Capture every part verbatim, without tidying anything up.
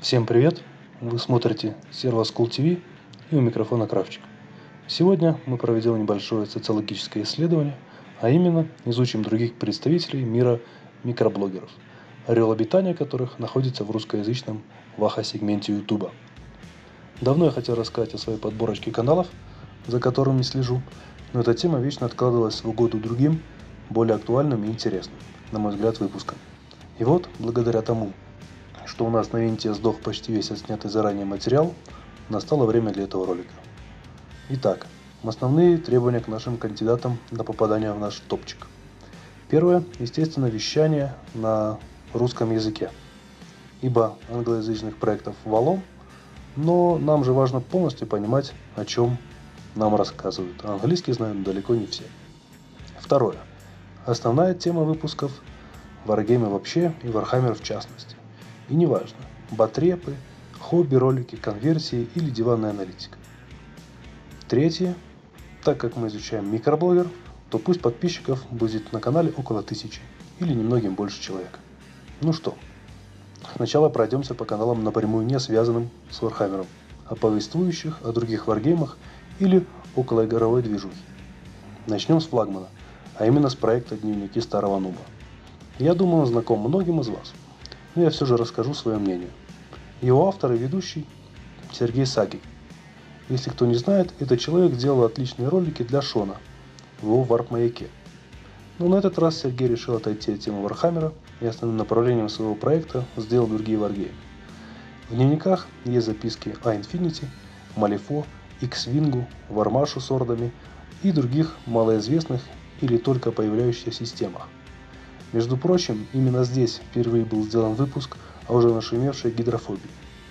Всем привет! Вы смотрите Servo School ти ви и у микрофона Кравчик. Сегодня мы проведем небольшое социологическое исследование, а именно изучим других представителей мира микроблогеров, орел обитания которых находится в русскоязычном ваха-сегменте YouTube. Давно я хотел рассказать о своей подборочке каналов, за которыми слежу, но эта тема вечно откладывалась в угоду другим, более актуальным и интересным, на мой взгляд, выпускам. И вот, благодаря тому, что у нас на винте сдох почти весь отснятый заранее материал, настало время для этого ролика. Итак, основные требования к нашим кандидатам на попадание в наш топчик. Первое, естественно, вещание на русском языке, ибо англоязычных проектов валом, но нам же важно полностью понимать, о чем нам рассказывают, а английский знают далеко не все. Второе, основная тема выпусков – варгеймы вообще и Warhammer в частности. И неважно, батрепы, хобби-ролики, конверсии или диванная аналитика. Третье, так как мы изучаем микроблогер, то пусть подписчиков будет на канале около тысячи или немногим больше человек. Ну что, сначала пройдемся по каналам напрямую не связанным с Warhammer, а повествующих о других варгеймах или околоигровой движухе. Начнем с флагмана, а именно с проекта «Дневники старого нуба». Я думаю, он знаком многим из вас. Но я все же расскажу свое мнение. Его автор и ведущий Сергей Сагий. Если кто не знает, этот человек делал отличные ролики для Шона в его варп-маяке. Но на этот раз Сергей решил отойти от темы Вархаммера и основным направлением своего проекта сделал другие варгеймы. В дневниках есть записки о Infinity, Малифо, X-Wing, Вармашу с ордами и других малоизвестных или только появляющихся системах. Между прочим, именно здесь впервые был сделан выпуск о уже нашумевшей гидрофобии.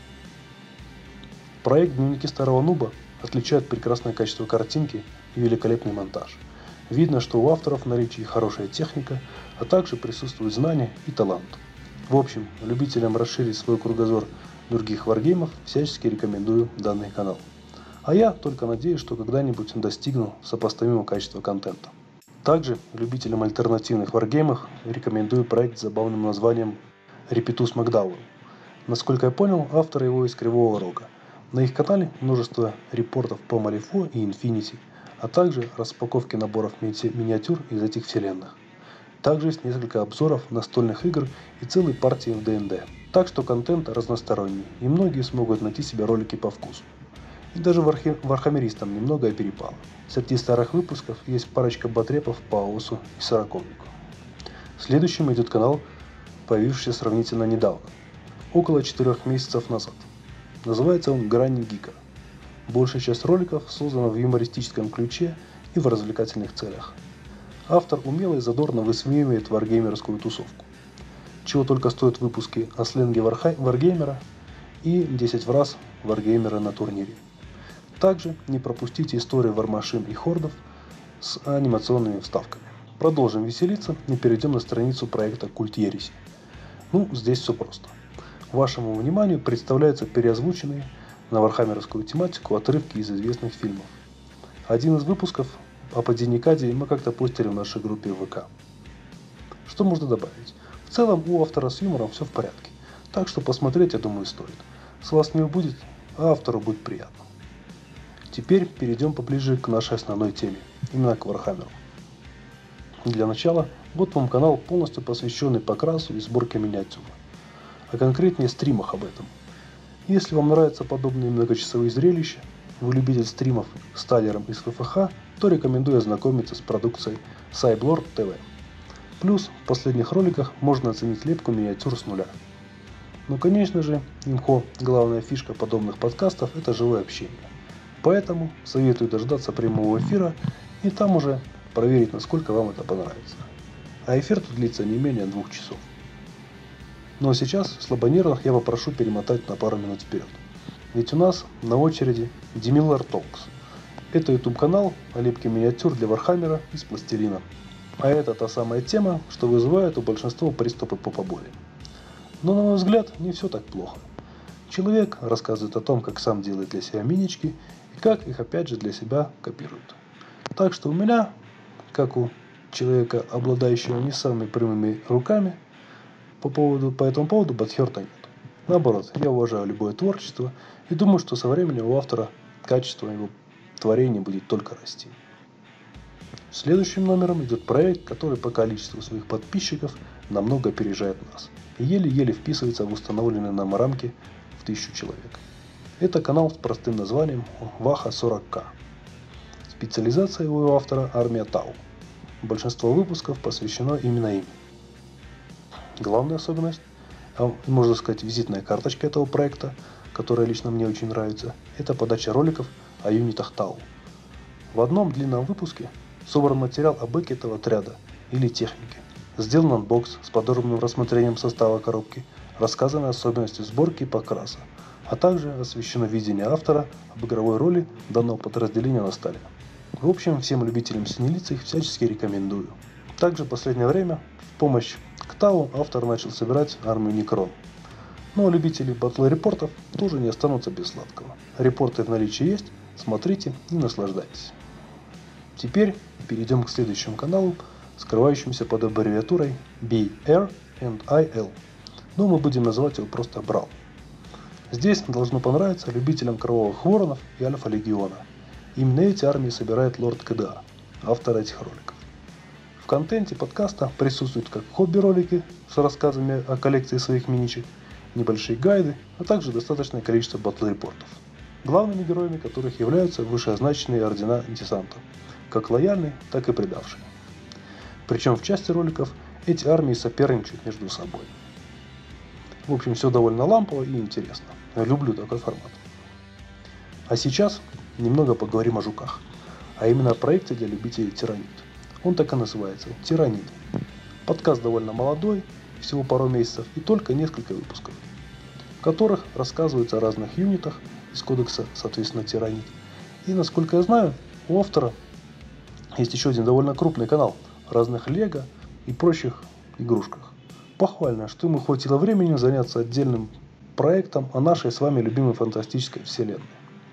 Проект «Дневники старого нуба» отличает прекрасное качество картинки и великолепный монтаж. Видно, что у авторов в наличии хорошая техника, а также присутствуют знания и талант. В общем, любителям расширить свой кругозор других варгеймов всячески рекомендую данный канал. А я только надеюсь, что когда-нибудь достигну сопоставимого качества контента. Также любителям альтернативных варгеймов рекомендую проект с забавным названием Репетус Макдауэлл. Насколько я понял, авторы его из Кривого Рога. На их канале множество репортов по Малифо и Infinity, а также распаковки наборов ми- миниатюр из этих вселенных. Также есть несколько обзоров настольных игр и целые партии в ди энд ди. Так что контент разносторонний, и многие смогут найти себе ролики по вкусу. И даже вархи- вархаммеристам немного перепало. Среди старых выпусков есть парочка батрепов по АОСу и сороковнику. Следующим идет канал, появившийся сравнительно недавно, около четырех месяцев назад. Называется он «Грани Гика». Большая часть роликов создана в юмористическом ключе и в развлекательных целях. Автор умело и задорно высмеивает варгеймерскую тусовку. Чего только стоят выпуски о сленге варха- варгеймера и десять фраз варгеймера на турнире. Также не пропустите истории вармашин и хордов с анимационными вставками. Продолжим веселиться и перейдем на страницу проекта «Культ Ереси». Ну, здесь все просто. Вашему вниманию представляются переозвученные на вархаммеровскую тематику отрывки из известных фильмов. Один из выпусков о падении Кадии мы как-то постили в нашей группе в ВК. Что можно добавить? В целом у автора с юмором все в порядке, так что посмотреть, я думаю, стоит. С вас не убудет, а автору будет приятно. Теперь перейдем поближе к нашей основной теме, именно к Вархаммеру. Для начала, вот вам канал, полностью посвященный покрасу и сборке миниатюр, а конкретнее стримах об этом. Если вам нравятся подобные многочасовые зрелища, вы любитель стримов с талером из эф эф ха, то рекомендую ознакомиться с продукцией Cyblord ти ви. Плюс в последних роликах можно оценить лепку миниатюр с нуля. Ну, конечно же, имхо, главная фишка подобных подкастов – это живое общение. Поэтому советую дождаться прямого эфира и там уже проверить, насколько вам это понравится. А эфир тут длится не менее двух часов. Ну а сейчас слабонервных я попрошу перемотать на пару минут вперед. Ведь у нас на очереди Demiller Talks. Это YouTube канал о лепке миниатюр для Вархаммера из пластилина. А это та самая тема, что вызывает у большинства приступы попоболи. Но на мой взгляд не все так плохо. Человек рассказывает о том, как сам делает для себя минички и как их опять же для себя копирует. Так что у меня, как у человека, обладающего не самыми прямыми руками, по, поводу, по этому поводу бадхерта нет. Наоборот, я уважаю любое творчество и думаю, что со временем у автора качество его творения будет только расти. Следующим номером идет проект, который по количеству своих подписчиков намного опережает нас и еле-еле вписывается в установленные нам рамки в тысячу человек. Это канал с простым названием Ваха сорок ка. Специализация его автора – армия Тау. Большинство выпусков посвящено именно им. Главная особенность, а можно сказать визитная карточка этого проекта, которая лично мне очень нравится, это подача роликов о юнитах Тау. В одном длинном выпуске собран материал об эке этого отряда или технике. Сделан анбокс с подробным рассмотрением состава коробки, рассказаны особенности сборки и покраса, а также освещено видение автора об игровой роли данного подразделения на столе. В общем, всем любителям синелиц их всячески рекомендую. Также в последнее время в помощь к Тау автор начал собирать армию Некрон. Ну а любители батл-репортов тоже не останутся без сладкого. Репорты в наличии есть, смотрите и наслаждайтесь. Теперь перейдем к следующему каналу, скрывающемуся под аббревиатурой би ар энд ай эл. Но мы будем называть его просто Брал. Здесь должно понравиться любителям Кровавых Воронов и Альфа Легиона. Именно эти армии собирает Лорд ка дэ а, автор этих роликов. В контенте подкаста присутствуют как хобби-ролики с рассказами о коллекции своих миничек, небольшие гайды, а также достаточное количество батл-репортов, главными героями которых являются вышеозначенные ордена десанта, как лояльные, так и предавшие. Причем в части роликов эти армии соперничают между собой. В общем, все довольно лампово и интересно. Я люблю такой формат. А сейчас немного поговорим о жуках, а именно о проекте для любителей тиранид. Он так и называется – Тиранид. Подкаст довольно молодой, всего пару месяцев и только несколько выпусков, в которых рассказывается о разных юнитах из кодекса, соответственно, Тиранид. И, насколько я знаю, у автора есть еще один довольно крупный канал разных лего и прочих игрушках. Похвально, что ему хватило времени заняться отдельным проектом о нашей с вами любимой фантастической вселенной.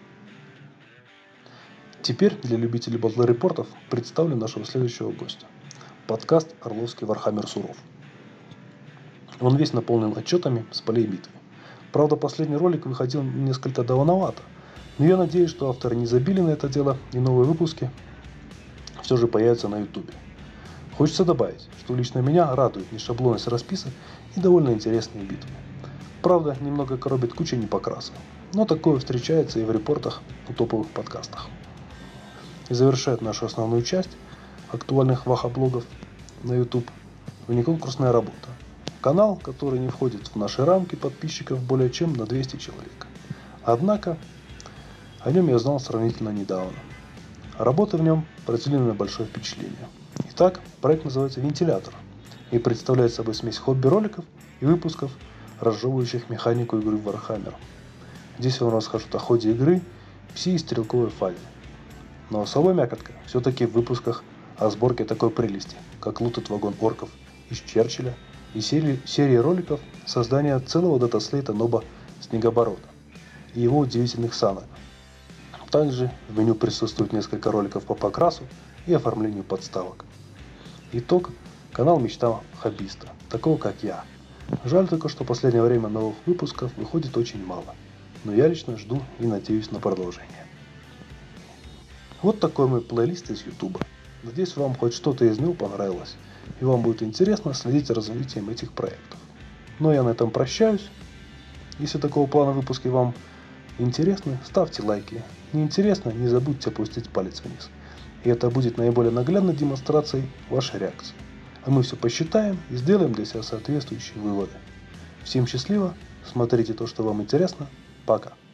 Теперь для любителей батл-репортов представлю нашего следующего гостя. Подкаст «Орловский Вархаммер Суров». Он весь наполнен отчетами с полей битвы. Правда, последний ролик выходил несколько давновато, но я надеюсь, что авторы не забили на это дело и новые выпуски все же появятся на ютубе. Хочется добавить, что лично меня радует нешаблонность расписок и довольно интересные битвы. Правда, немного коробит куча непокраса, но такое встречается и в репортах у топовых подкастах. И завершает нашу основную часть актуальных ваха-блогов на YouTube внеконкурсная работа. Канал, который не входит в наши рамки подписчиков более чем на двести человек. Однако, о нем я знал сравнительно недавно. Работа в нем произвели на большое впечатление. Итак, проект называется «Вентилятор» и представляет собой смесь хобби-роликов и выпусков, разжевывающих механику игры в Warhammer. Здесь вам расскажут о ходе игры, пси и стрелковой фазе. Но особая мякотка все-таки в выпусках о сборке такой прелести, как лутать вагон орков из Черчилля и серии, серии роликов создания целого датаслейта Ноба Снегоборода и его удивительных санок. Также в меню присутствует несколько роликов по покрасу и оформлению подставок. Итог – канал мечта хоббиста, такого как я. Жаль только, что в последнее время новых выпусков выходит очень мало, но я лично жду и надеюсь на продолжение. Вот такой мой плейлист из ютуба. Надеюсь, вам хоть что-то из него понравилось, и вам будет интересно следить за развитием этих проектов. Но я на этом прощаюсь. Если такого плана выпуски вам интересны, ставьте лайки. Не интересно, не забудьте опустить палец вниз. И это будет наиболее наглядной демонстрацией вашей реакции. А мы все посчитаем и сделаем для себя соответствующие выводы. Всем счастливо, смотрите то, что вам интересно. Пока.